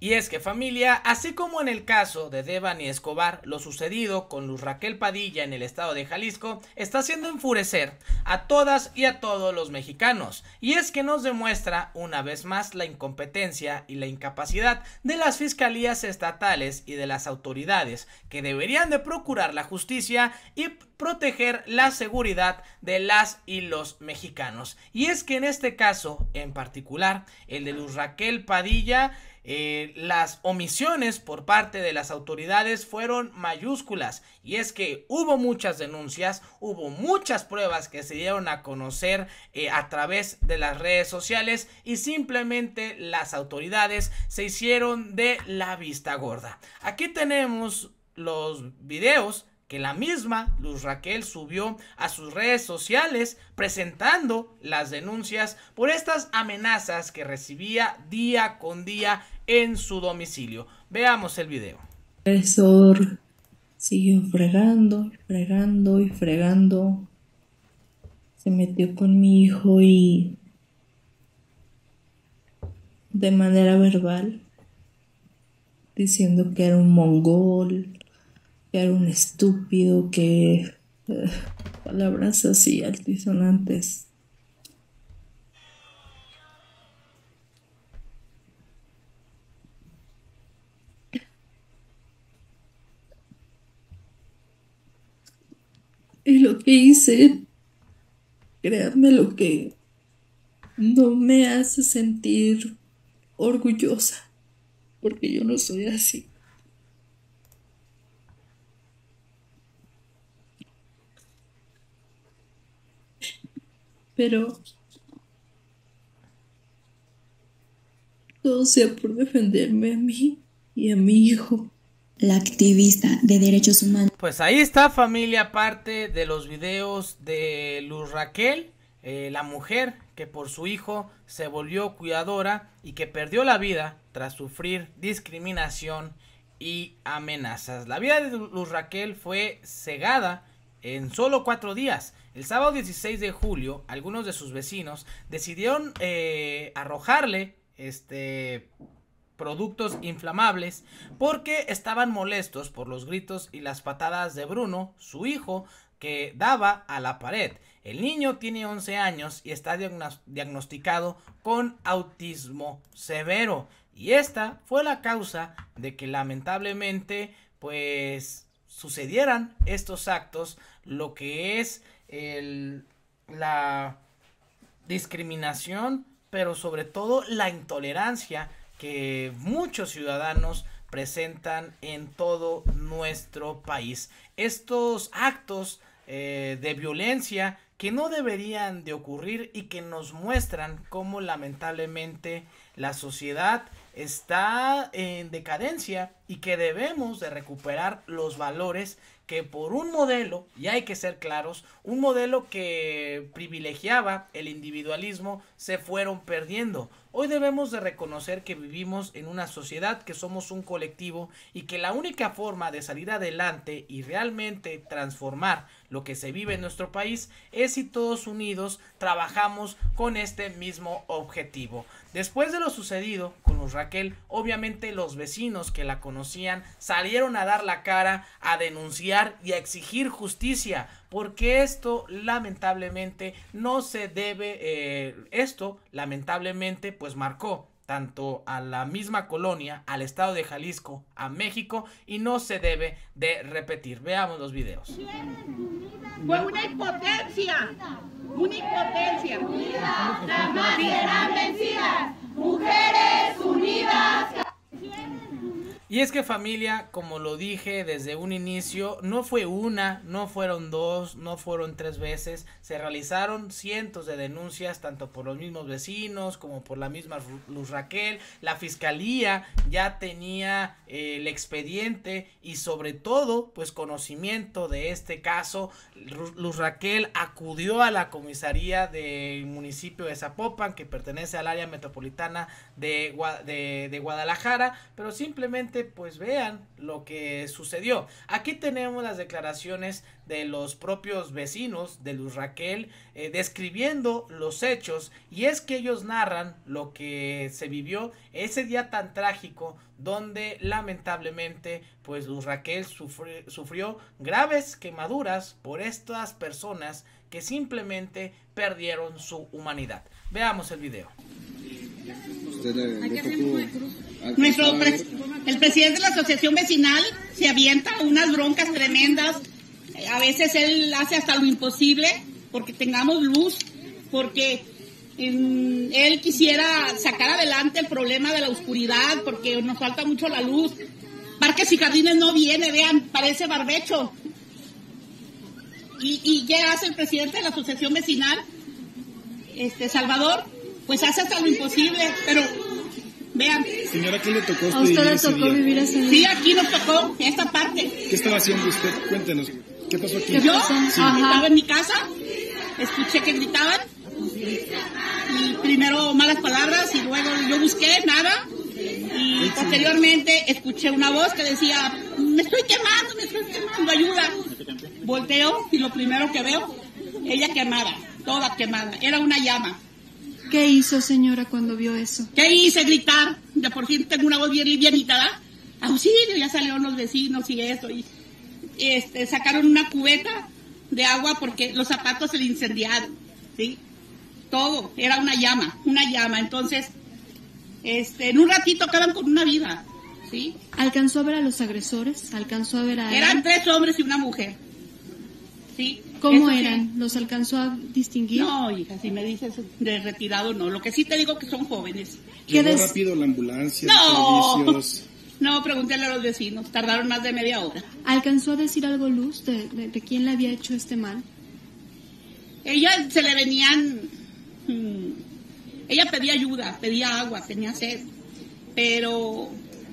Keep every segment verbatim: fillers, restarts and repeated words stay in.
Y es que, familia, así como en el caso de Devani Escobar, lo sucedido con Luz Raquel Padilla en el estado de Jalisco está haciendo enfurecer a todas y a todos los mexicanos, y es que nos demuestra una vez más la incompetencia y la incapacidad de las fiscalías estatales y de las autoridades que deberían de procurar la justicia y proteger la seguridad de las y los mexicanos. Y es que en este caso en particular, el de Luz Raquel Padilla, Eh, las omisiones por parte de las autoridades fueron mayúsculas, y es que hubo muchas denuncias, hubo muchas pruebas que se dieron a conocer eh, a través de las redes sociales, y simplemente las autoridades se hicieron de la vista gorda. Aquí tenemos los videos que la misma Luz Raquel subió a sus redes sociales presentando las denuncias por estas amenazas que recibía día con día en su domicilio. Veamos el video. El agresor siguió fregando, fregando y fregando. Se metió con mi hijo y de manera verbal, diciendo que era un mongol, que era un estúpido, que uh, palabras así altisonantes. Y lo que hice, créanme, lo que no me hace sentir orgullosa, porque yo no soy así. Pero todo sea por defenderme a mí y a mi hijo. La activista de derechos humanos. Pues ahí está, familia, parte de los videos de Luz Raquel, eh, la mujer que por su hijo se volvió cuidadora y que perdió la vida tras sufrir discriminación y amenazas. La vida de Luz Raquel fue cegada en solo cuatro días. El sábado dieciséis de julio, algunos de sus vecinos decidieron eh, arrojarle este... productos inflamables porque estaban molestos por los gritos y las patadas de Bruno, su hijo, que daba a la pared. El niño tiene once años y está diagnosticado con autismo severo, y esta fue la causa de que lamentablemente pues sucedieran estos actos, lo que es el, la discriminación, pero sobre todo la intolerancia que muchos ciudadanos presentan en todo nuestro país. Estos actos eh, de violencia que no deberían de ocurrir y que nos muestran cómo lamentablemente la sociedad está en decadencia y que debemos de recuperar los valores que por un modelo, y hay que ser claros, un modelo que privilegiaba el individualismo, se fueron perdiendo. Hoy debemos de reconocer que vivimos en una sociedad, que somos un colectivo y que la única forma de salir adelante y realmente transformar lo que se vive en nuestro país es si todos unidos trabajamos con este mismo objetivo. Después de lo sucedido con Luz Raquel, obviamente los vecinos que la conocían salieron a dar la cara, a denunciar y a exigir justicia, porque esto lamentablemente no se debe, eh, esto lamentablemente pues marcó tanto a la misma colonia, al estado de Jalisco, a México, y no se debe de repetir. Veamos los videos. Fue una impotencia, una impotencia. Jamás serán vencidas, mujeres unidas. Y es que, familia, como lo dije desde un inicio, no fue una, no fueron dos, no fueron tres veces, se realizaron cientos de denuncias tanto por los mismos vecinos como por la misma Luz Raquel. La fiscalía ya tenía eh, el expediente y sobre todo pues conocimiento de este caso. Luz Raquel acudió a la comisaría del municipio de Zapopan, que pertenece al área metropolitana de, de, de Guadalajara, pero simplemente simplemente pues vean lo que sucedió. Aquí tenemos las declaraciones de los propios vecinos de Luz Raquel eh, describiendo los hechos, y es que ellos narran lo que se vivió ese día tan trágico donde lamentablemente pues Luz Raquel sufrió, sufrió graves quemaduras por estas personas que simplemente perdieron su humanidad. Veamos el video. Nuestro pres el presidente de la asociación vecinal se avienta unas broncas tremendas. A veces él hace hasta lo imposible porque tengamos luz, porque eh, él quisiera sacar adelante el problema de la oscuridad, porque nos falta mucho la luz. Parques y Jardines no viene, vean, parece barbecho. ¿Y, y qué hace el presidente de la asociación vecinal? Este, Salvador, pues hace hasta lo imposible, pero vean. Señora, ¿qué le tocó a usted, ¿A usted vivir le ese tocó día? vivir ese día? Sí, aquí nos tocó, esta parte. ¿Qué estaba haciendo usted? Cuéntenos. ¿Qué pasó aquí? ¿Qué Yo pasó? Sí. Ajá. estaba en mi casa, escuché que gritaban, y primero malas palabras, y luego yo busqué, nada, y posteriormente escuché una voz que decía, me estoy quemando, me estoy quemando, ayuda. Volteo, y lo primero que veo, ella quemada, toda quemada, era una llama. ¿Qué hizo, señora, cuando vio eso? ¿Qué hice? Gritar, de por sí tengo una voz bien livianita, ¿verdad? Auxilio, ya salieron los vecinos y eso, y este, sacaron una cubeta de agua porque los zapatos se le incendiaron, ¿sí? Todo, era una llama, una llama, entonces, este, en un ratito acaban con una vida, ¿sí? ¿Alcanzó a ver a los agresores? ¿Alcanzó a ver a Eran él? tres hombres y una mujer, ¿sí? ¿Cómo Eso sí. eran? ¿Los alcanzó a distinguir? No, hija, si me dices de retirado, no. Lo que sí te digo que son jóvenes. ¿Qué ¿Llegó des- rápido la ambulancia, No. los servicios? No, pregúntale a los vecinos. Tardaron más de media hora. ¿Alcanzó a decir algo, Luz, de, de, de quién le había hecho este mal? Ella se le venían... hmm, ella pedía ayuda, pedía agua, tenía sed. Pero...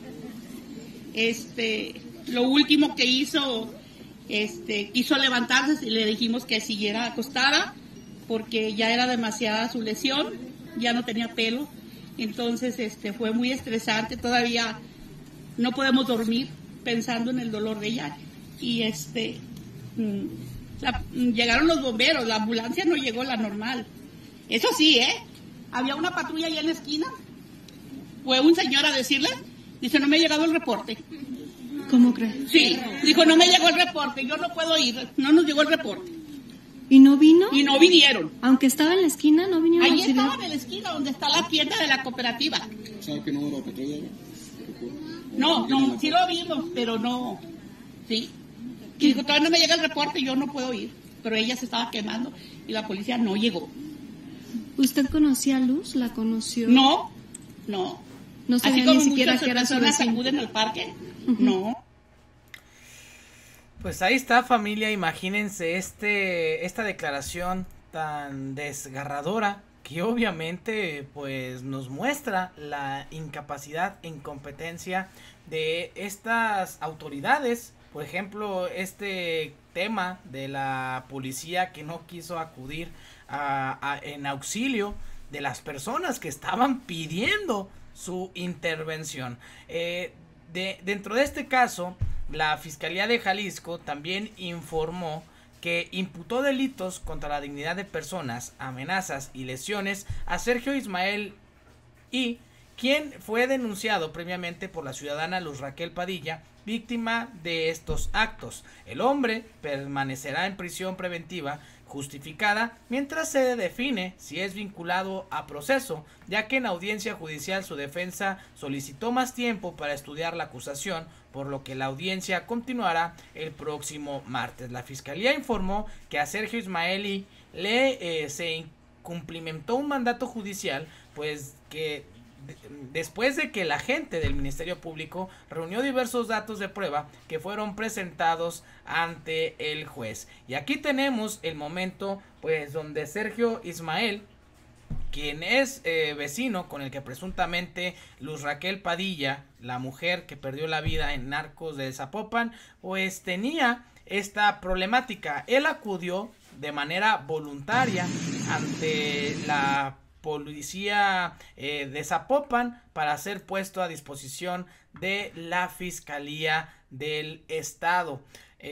Este... Lo último que hizo... Este, quiso levantarse y le dijimos que siguiera acostada porque ya era demasiada su lesión, ya no tenía pelo, entonces este, fue muy estresante, todavía no podemos dormir pensando en el dolor de ella. Y este, mm, la- llegaron los bomberos, la ambulancia no llegó, la normal. Eso sí, ¿eh? Había una patrulla allá en la esquina, fue un señor a decirle, dice, no me ha llegado el reporte. ¿Cómo cree? Sí, dijo, no me llegó el reporte, yo no puedo ir, no nos llegó el reporte. ¿Y no vino? Y no vinieron. Aunque estaba en la esquina, ¿no vinieron a Ahí auxiliar? estaban en la esquina donde está la tienda de la cooperativa. ¿Sabe que no hubo patrulla? No, no, sí lo vimos, pero no. Sí. Y dijo, todavía no me llega el reporte, yo no puedo ir. Pero ella se estaba quemando y la policía no llegó. ¿Usted conocía a Luz? ¿La conoció? No, no. No Así sabía como ni siquiera muchas que era su personas vecino. acuden al parque, Ujú. no. Pues ahí está, familia, imagínense este esta declaración tan desgarradora que obviamente pues nos muestra la incapacidad e incompetencia de estas autoridades. Por ejemplo, este tema de la policía que no quiso acudir a, a- en auxilio de las personas que estaban pidiendo su intervención. Eh, de, dentro de este caso, la Fiscalía de Jalisco también informó que imputó delitos contra la dignidad de personas, amenazas y lesiones a Sergio Ismael Y, quien fue denunciado previamente por la ciudadana Luz Raquel Padilla, víctima de estos actos. El hombre permanecerá en prisión preventiva justificada mientras se define si es vinculado a proceso, ya que en audiencia judicial su defensa solicitó más tiempo para estudiar la acusación, por lo que la audiencia continuará el próximo martes. La fiscalía informó que a Sergio Ismaeli le eh, se cumplimentó un mandato judicial, pues que de, después de que la agente del Ministerio Público reunió diversos datos de prueba que fueron presentados ante el juez. Y aquí tenemos el momento pues donde Sergio Ismael, quien es eh, vecino con el que presuntamente Luz Raquel Padilla, la mujer que perdió la vida en Narcos de Zapopan, pues tenía esta problemática. Él acudió de manera voluntaria ante la policía eh, de Zapopan para ser puesto a disposición de la Fiscalía del Estado.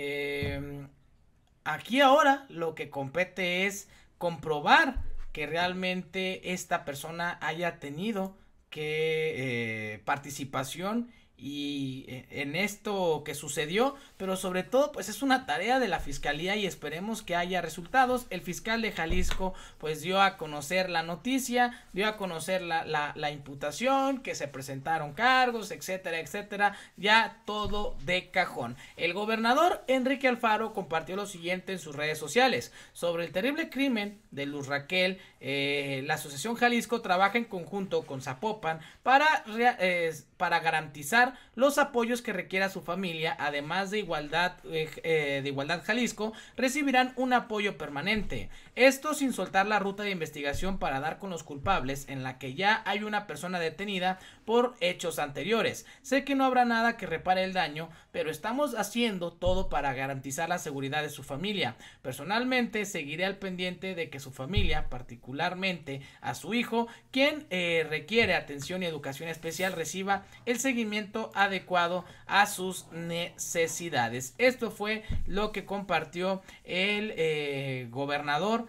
Eh, aquí ahora lo que compete es comprobar que realmente esta persona haya tenido que eh, participación y en esto que sucedió, pero sobre todo pues es una tarea de la fiscalía y esperemos que haya resultados. El fiscal de Jalisco pues dio a conocer la noticia, dio a conocer la, la, la imputación, que se presentaron cargos, etcétera, etcétera, ya todo de cajón. El gobernador Enrique Alfaro compartió lo siguiente en sus redes sociales: sobre el terrible crimen de Luz Raquel, eh, la Asociación Jalisco trabaja en conjunto con Zapopan para, eh, para garantizar los apoyos que requiera su familia. Además de igualdad eh, eh, de igualdad Jalisco recibirán un apoyo permanente, esto sin soltar la ruta de investigación para dar con los culpables, en la que ya hay una persona detenida por hechos anteriores. Sé que no habrá nada que repare el daño, pero estamos haciendo todo para garantizar la seguridad de su familia. Personalmente seguiré al pendiente de que su familia, particularmente a su hijo, quien eh, requiere atención y educación especial, reciba el seguimiento adecuado a sus necesidades. Esto fue lo que compartió el eh, gobernador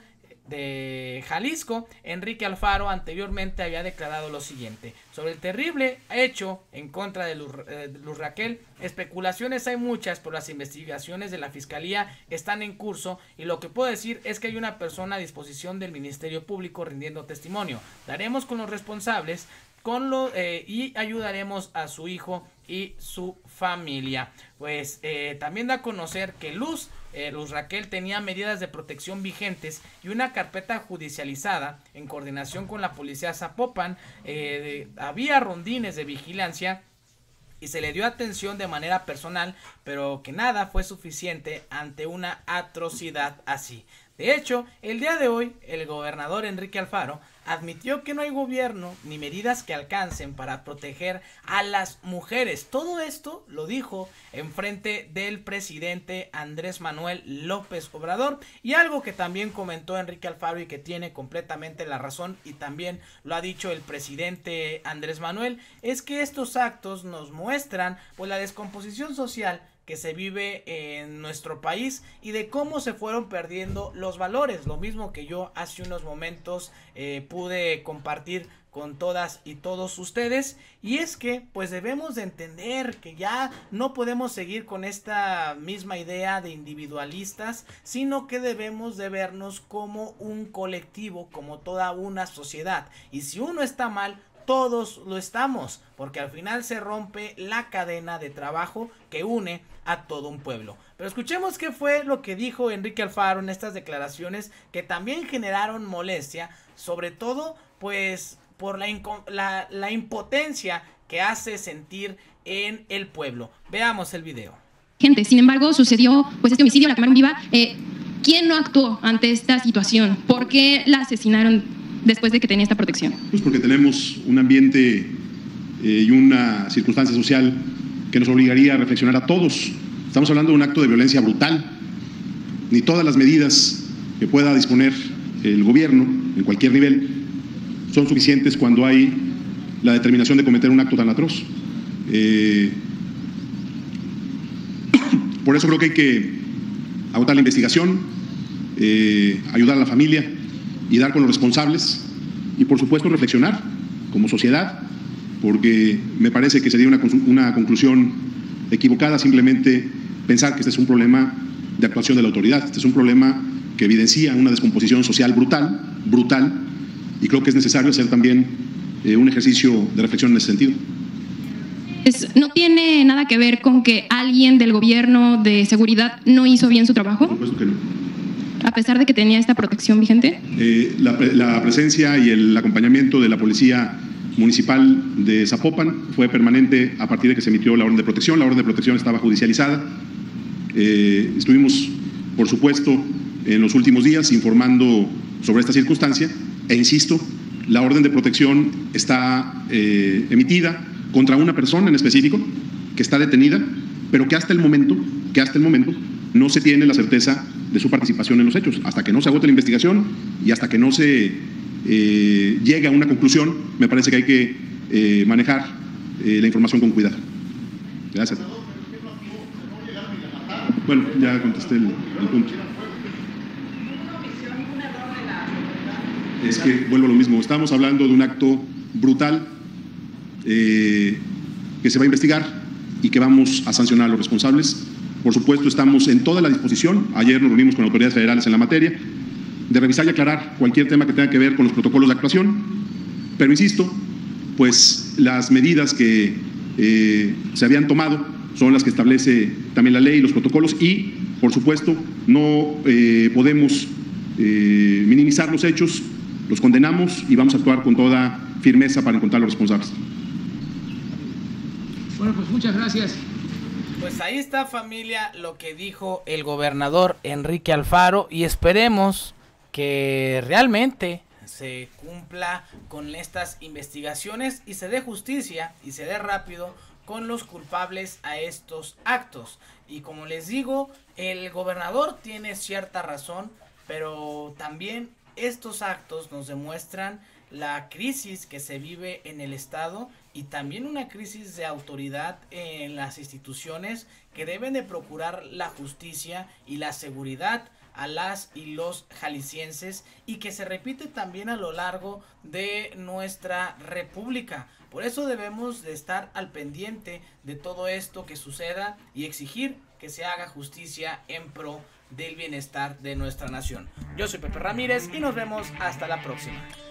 de Jalisco, Enrique Alfaro. Anteriormente había declarado lo siguiente: sobre el terrible hecho en contra de Luz, eh, de Luz Raquel, especulaciones hay muchas, pero las investigaciones de la fiscalía están en curso y lo que puedo decir es que hay una persona a disposición del Ministerio Público rindiendo testimonio. Daremos con los responsables con lo eh, y ayudaremos a su hijo y su familia. Pues eh, también da a conocer que Luz eh, Luz Raquel tenía medidas de protección vigentes y una carpeta judicializada en coordinación con la policía Zapopan. Eh, de, había rondines de vigilancia y se le dio atención de manera personal, pero que nada fue suficiente ante una atrocidad así. De hecho, el día de hoy, el gobernador Enrique Alfaro admitió que no hay gobierno ni medidas que alcancen para proteger a las mujeres. Todo esto lo dijo en frente del presidente Andrés Manuel López Obrador, y algo que también comentó Enrique Alfaro y que tiene completamente la razón, y también lo ha dicho el presidente Andrés Manuel, es que estos actos nos muestran pues la descomposición social que se vive en nuestro país y de cómo se fueron perdiendo los valores, lo mismo que yo hace unos momentos eh, pude compartir con todas y todos ustedes. Y es que pues debemos de entender que ya no podemos seguir con esta misma idea de individualistas, sino que debemos de vernos como un colectivo, como toda una sociedad, y si uno está mal, todos lo estamos, porque al final se rompe la cadena de trabajo que une a todo un pueblo. Pero escuchemos qué fue lo que dijo Enrique Alfaro en estas declaraciones, que también generaron molestia, sobre todo pues por la, la, la impotencia que hace sentir en el pueblo. Veamos el video. Gente, sin embargo, sucedió pues este homicidio, la quemaron viva. Eh, ¿Quién no actuó ante esta situación? ¿Por qué la asesinaron después de que tenía esta protección? Pues porque tenemos un ambiente eh, y una circunstancia social que nos obligaría a reflexionar a todos. Estamos hablando de un acto de violencia brutal. Ni todas las medidas que pueda disponer el gobierno en cualquier nivel son suficientes cuando hay la determinación de cometer un acto tan atroz. Eh, por eso creo que hay que agotar la investigación, eh, ayudar a la familia y dar con los responsables, y por supuesto reflexionar como sociedad, porque me parece que sería una, una conclusión equivocada simplemente pensar que este es un problema de actuación de la autoridad. Este es un problema que evidencia una descomposición social brutal, brutal, y creo que es necesario hacer también eh, un ejercicio de reflexión en ese sentido. Es, ¿No tiene nada que ver con que alguien del gobierno de seguridad no hizo bien su trabajo? Por supuesto que no. A pesar de que tenía esta protección vigente. Eh, la, la presencia y el acompañamiento de la Policía Municipal de Zapopan fue permanente a partir de que se emitió la orden de protección. La orden de protección estaba judicializada. Eh, estuvimos, por supuesto, en los últimos días informando sobre esta circunstancia, e insisto, la orden de protección está eh, emitida contra una persona en específico que está detenida, pero que hasta el momento, que hasta el momento no se tiene la certeza de su participación en los hechos, hasta que no se agote la investigación y hasta que no se eh, llegue a una conclusión, me parece que hay que eh, manejar eh, la información con cuidado. Gracias. Bueno, ya contesté el, el punto. Es que vuelvo a lo mismo, estamos hablando de un acto brutal eh, que se va a investigar y que vamos a sancionar a los responsables. Por supuesto, estamos en toda la disposición, ayer nos reunimos con autoridades federales en la materia, de revisar y aclarar cualquier tema que tenga que ver con los protocolos de actuación, pero insisto, pues las medidas que eh, se habían tomado son las que establece también la ley y los protocolos y, por supuesto, no eh, podemos eh, minimizar los hechos, los condenamos y vamos a actuar con toda firmeza para encontrar a los responsables. Bueno, pues muchas gracias. Pues ahí está, familia, lo que dijo el gobernador Enrique Alfaro, y esperemos que realmente se cumpla con estas investigaciones y se dé justicia y se dé rápido con los culpables a estos actos. Y como les digo, el gobernador tiene cierta razón, pero también estos actos nos demuestran la crisis que se vive en el estado y también una crisis de autoridad en las instituciones que deben de procurar la justicia y la seguridad a las y los jaliscienses, y que se repite también a lo largo de nuestra república. Por eso debemos de estar al pendiente de todo esto que suceda y exigir que se haga justicia en pro del bienestar de nuestra nación. Yo soy Pepe Ramírez y nos vemos hasta la próxima.